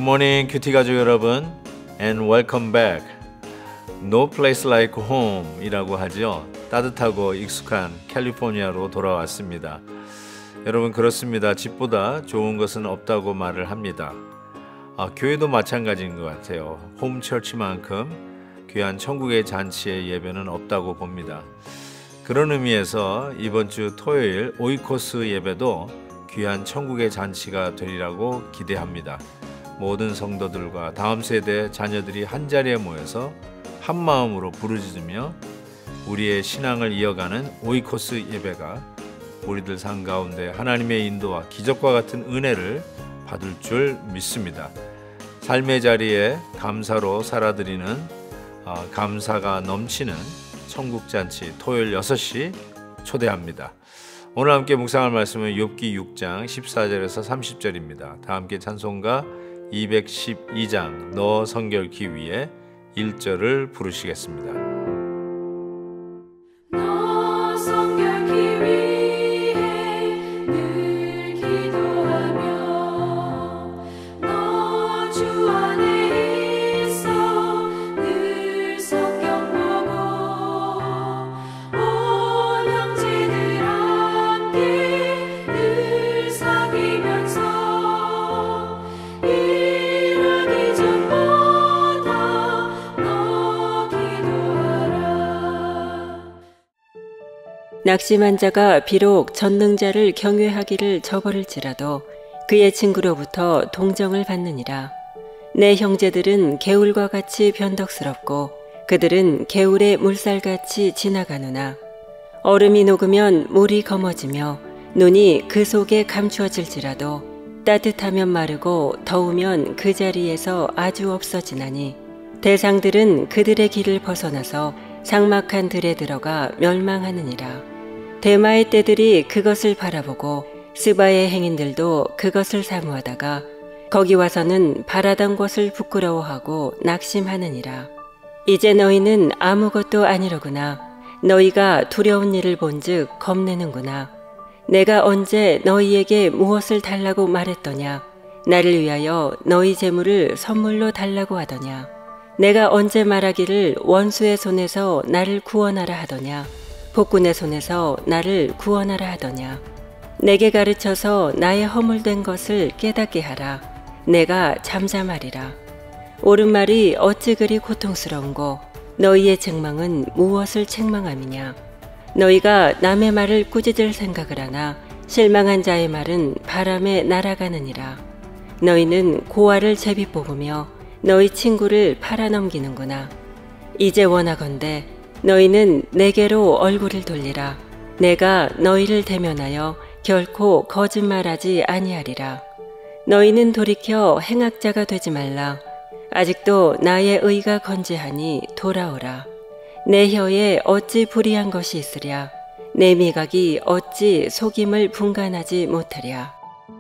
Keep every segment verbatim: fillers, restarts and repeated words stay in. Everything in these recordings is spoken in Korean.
굿모닝 큐티 가족 여러분, and welcome back. No place like home 이라고 하죠. 따뜻하고 익숙한 캘리포니아로 돌아왔습니다. 여러분, 그렇습니다. 집보다 좋은 것은 없다고 말을 합니다. 아, 교회도 마찬가지인 것 같아요. 홈처치만큼 귀한 천국의 잔치의 예배는 없다고 봅니다. 그런 의미에서 이번 주 토요일 오이코스 예배도 귀한 천국의 잔치가 되리라고 기대합니다. 모든 성도들과 다음 세대 자녀들이 한자리에 모여서 한 마음으로 부르짖으며 우리의 신앙을 이어가는 오이코스 예배가 우리들 삶 가운데 하나님의 인도와 기적과 같은 은혜를 받을 줄 믿습니다. 삶의 자리에 감사로 살아드리는 어, 감사가 넘치는 천국잔치 토요일 여섯 시 초대합니다. 오늘 함께 묵상할 말씀은 욥기 육 장 십사 절에서 삼십 절입니다. 다 함께 찬송가 이백십이 장 너 성결기 위해 일 절을 부르시겠습니다. 낙심한 자가 비록 전능자를 경외하기를 저버릴지라도 그의 친구로부터 동정을 받느니라. 내 형제들은 개울과 같이 변덕스럽고 그들은 개울의 물살같이 지나가누나 얼음이 녹으면 물이 검어지며 눈이 그 속에 감추어질지라도 따뜻하면 마르고 더우면 그 자리에서 아주 없어지나니 대상들은 그들의 길을 벗어나서 삭막한 들에 들어가 멸망하느니라. 대마의 떼들이 그것을 바라보고 스바의 행인들도 그것을 사모하다가 거기 와서는 바라던 곳을 부끄러워하고 낙심하느니라. 이제 너희는 아무것도 아니로구나. 너희가 두려운 일을 본즉 겁내는구나. 내가 언제 너희에게 무엇을 달라고 말했더냐. 나를 위하여 너희 재물을 선물로 달라고 하더냐. 내가 언제 말하기를 원수의 손에서 나를 구원하라 하더냐. 폭군의 손에서 나를 구원하라 하더냐. 내게 가르쳐서 나의 허물된 것을 깨닫게 하라. 내가 잠잠하리라. 옳은 말이 어찌 그리 고통스러운고 너희의 책망은 무엇을 책망함이냐. 너희가 남의 말을 꾸짖을 생각을 하나 실망한 자의 말은 바람에 날아가느니라. 너희는 고아를 제비 뽑으며 너희 친구를 팔아넘기는구나. 이제 원하건대 너희는 내게로 얼굴을 돌리라. 내가 너희를 대면하여 결코 거짓말하지 아니하리라. 너희는 돌이켜 행악자가 되지 말라. 아직도 나의 의가 건재하니 돌아오라. 내 혀에 어찌 불의한 것이 있으랴. 내 미각이 어찌 속임을 분간하지 못하랴.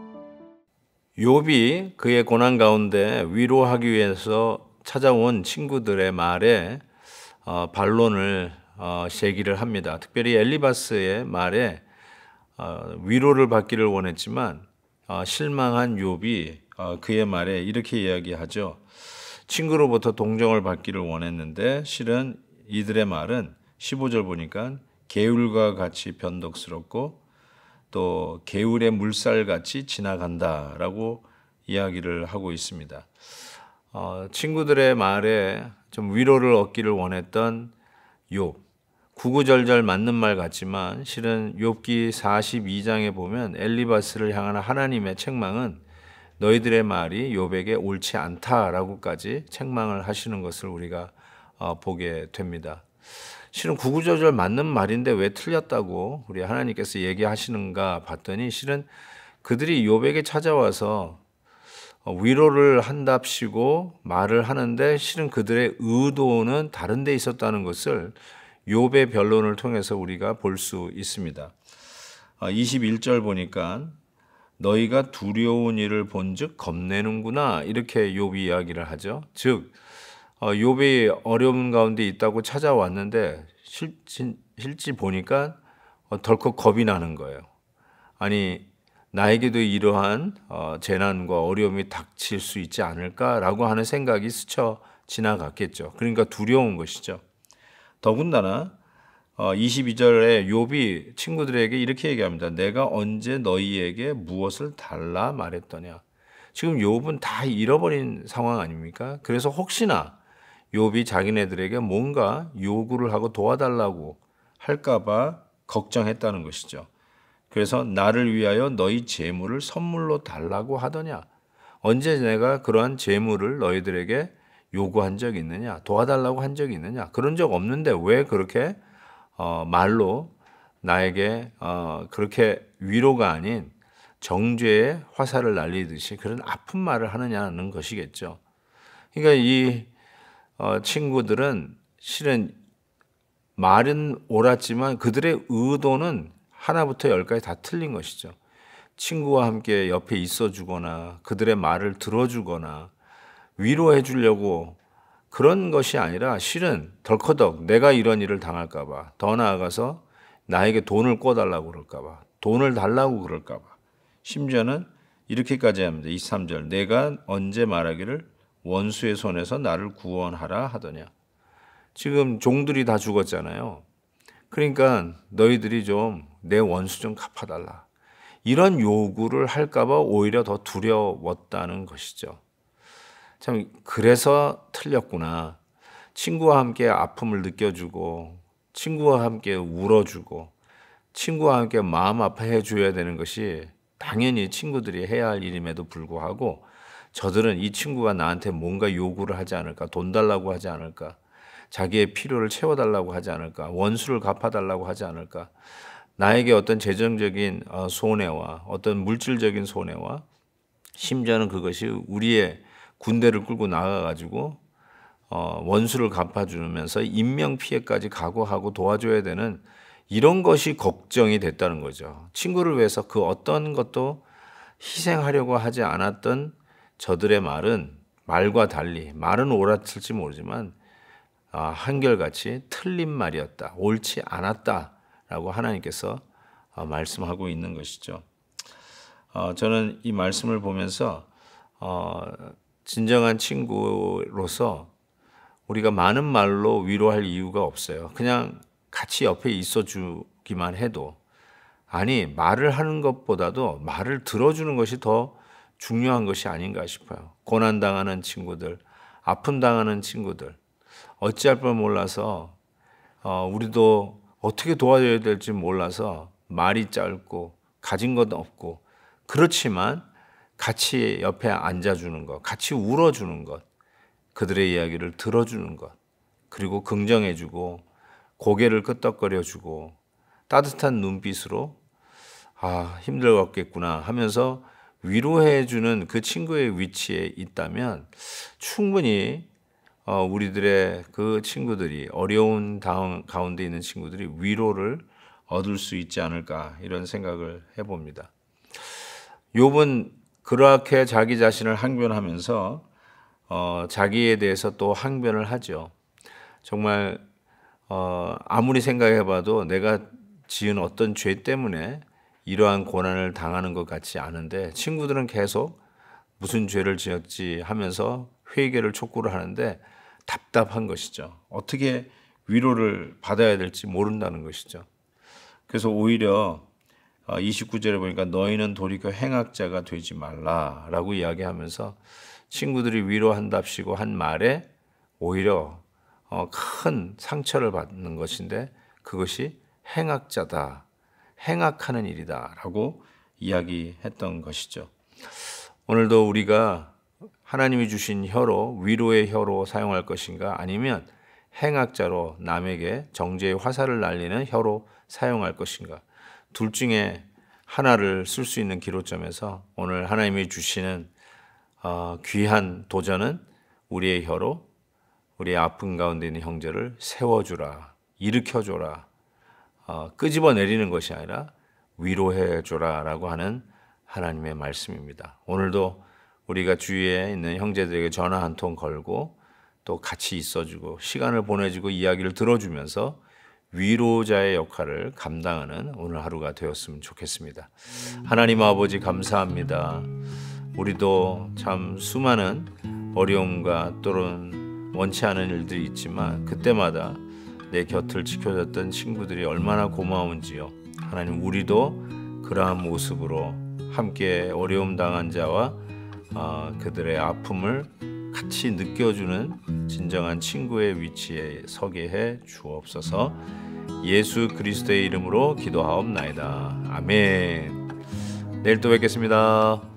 욥이 그의 고난 가운데 위로하기 위해서 찾아온 친구들의 말에 어, 반론을 어, 제기를 합니다. 특별히 엘리바스의 말에 어, 위로를 받기를 원했지만 어, 실망한 욥이 어, 그의 말에 이렇게 이야기하죠. 친구로부터 동정을 받기를 원했는데 실은 이들의 말은 십오 절 보니까 개울과 같이 변덕스럽고 또 개울의 물살같이 지나간다라고 이야기를 하고 있습니다. 어, 친구들의 말에 좀 위로를 얻기를 원했던 욥, 구구절절 맞는 말 같지만 실은 욥기 사십이 장에 보면 엘리바스를 향한 하나님의 책망은 너희들의 말이 욥에게 옳지 않다라고까지 책망을 하시는 것을 우리가 어, 보게 됩니다. 실은 구구절절 맞는 말인데 왜 틀렸다고 우리 하나님께서 얘기하시는가 봤더니 실은 그들이 욥에게 찾아와서 위로를 한답시고 말을 하는데 실은 그들의 의도는 다른 데 있었다는 것을 욥의 변론을 통해서 우리가 볼 수 있습니다. 이십일 절 보니까 너희가 두려운 일을 본즉 겁내는구나 이렇게 욥이 이야기를 하죠. 즉 욥이 어려운 가운데 있다고 찾아왔는데 실지, 실지 보니까 덜컥 겁이 나는 거예요. 아니 나에게도 이러한 어, 재난과 어려움이 닥칠 수 있지 않을까라고 하는 생각이 스쳐 지나갔겠죠. 그러니까 두려운 것이죠. 더군다나 어, 이십이 절에 욥이 친구들에게 이렇게 얘기합니다. 내가 언제 너희에게 무엇을 달라 말했더냐. 지금 욥은 다 잃어버린 상황 아닙니까? 그래서 혹시나 욥이 자기네들에게 뭔가 요구를 하고 도와달라고 할까봐 걱정했다는 것이죠. 그래서 나를 위하여 너희 재물을 선물로 달라고 하더냐. 언제 내가 그러한 재물을 너희들에게 요구한 적이 있느냐, 도와달라고 한 적이 있느냐. 그런 적 없는데 왜 그렇게 어, 말로 나에게 어, 그렇게 위로가 아닌 정죄의 화살을 날리듯이 그런 아픈 말을 하느냐는 것이겠죠. 그러니까 이 어, 친구들은 실은 말은 옳았지만 그들의 의도는 하나부터 열까지 다 틀린 것이죠. 친구와 함께 옆에 있어 주거나 그들의 말을 들어주거나 위로해 주려고 그런 것이 아니라 실은 덜커덕 내가 이런 일을 당할까 봐, 더 나아가서 나에게 돈을 꿔달라고 그럴까 봐, 돈을 달라고 그럴까 봐, 심지어는 이렇게까지 합니다. 이십삼 절 내가 언제 말하기를 원수의 손에서 나를 구원하라 하더냐. 지금 종들이 다 죽었잖아요. 그러니까 너희들이 좀 내 원수 좀 갚아달라. 이런 요구를 할까 봐 오히려 더 두려웠다는 것이죠. 참 그래서 틀렸구나. 친구와 함께 아픔을 느껴주고 친구와 함께 울어주고 친구와 함께 마음 아파해 줘야 되는 것이 당연히 친구들이 해야 할 일임에도 불구하고 저들은 이 친구가 나한테 뭔가 요구를 하지 않을까, 돈 달라고 하지 않을까, 자기의 필요를 채워달라고 하지 않을까, 원수를 갚아달라고 하지 않을까, 나에게 어떤 재정적인 손해와 어떤 물질적인 손해와 심지어는 그것이 우리의 군대를 끌고 나가가지고 원수를 갚아주면서 인명피해까지 각오하고 도와줘야 되는 이런 것이 걱정이 됐다는 거죠. 친구를 위해서 그 어떤 것도 희생하려고 하지 않았던 저들의 말은 말과 달리, 말은 옳았을지 모르지만 한결같이 틀린 말이었다, 옳지 않았다라고 하나님께서 말씀하고 있는 것이죠. 저는 이 말씀을 보면서 진정한 친구로서 우리가 많은 말로 위로할 이유가 없어요. 그냥 같이 옆에 있어 주기만 해도, 아니 말을 하는 것보다도 말을 들어주는 것이 더 중요한 것이 아닌가 싶어요. 고난당하는 친구들, 아픔 당하는 친구들, 어찌할 줄 몰라서 어, 우리도 어떻게 도와줘야 될지 몰라서 말이 짧고 가진 것 없고, 그렇지만 같이 옆에 앉아주는 것, 같이 울어주는 것, 그들의 이야기를 들어주는 것, 그리고 긍정해주고 고개를 끄덕거려주고 따뜻한 눈빛으로 아 힘들었겠구나 하면서 위로해주는 그 친구의 위치에 있다면 충분히 우리들의 그 친구들이, 어려운 가운데 있는 친구들이 위로를 얻을 수 있지 않을까, 이런 생각을 해봅니다. 욥은 그렇게 자기 자신을 항변하면서 어, 자기에 대해서 또 항변을 하죠. 정말 어, 아무리 생각해봐도 내가 지은 어떤 죄 때문에 이러한 고난을 당하는 것 같지 않은데 친구들은 계속 무슨 죄를 지었지 하면서 회개를 촉구를 하는데 답답한 것이죠. 어떻게 위로를 받아야 될지 모른다는 것이죠. 그래서 오히려 이십구 절에 보니까 너희는 돌이켜 행악자가 되지 말라라고 이야기하면서 친구들이 위로한답시고 한 말에 오히려 큰 상처를 받는 것인데 그것이 행악자다, 행악하는 일이다라고 이야기했던 것이죠. 오늘도 우리가 하나님이 주신 혀로, 위로의 혀로 사용할 것인가, 아니면 행악자로 남에게 정죄의 화살을 날리는 혀로 사용할 것인가, 둘 중에 하나를 쓸 수 있는 기로점에서 오늘 하나님이 주시는 어, 귀한 도전은 우리의 혀로 우리의 아픔 가운데 있는 형제를 세워주라, 일으켜줘라, 어, 끄집어내리는 것이 아니라 위로해줘라 라고 하는 하나님의 말씀입니다. 오늘도 우리가 주위에 있는 형제들에게 전화 한 통 걸고 또 같이 있어주고 시간을 보내주고 이야기를 들어주면서 위로자의 역할을 감당하는 오늘 하루가 되었으면 좋겠습니다. 하나님 아버지 감사합니다. 우리도 참 수많은 어려움과 또는 원치 않은 일들이 있지만 그때마다 내 곁을 지켜줬던 친구들이 얼마나 고마운지요. 하나님, 우리도 그러한 모습으로 함께 어려움 당한 자와 어, 그들의 아픔을 같이 느껴주는 진정한 친구의 위치에 서게 해 주옵소서. 예수 그리스도의 이름으로 기도하옵나이다. 아멘. 내일 또 뵙겠습니다.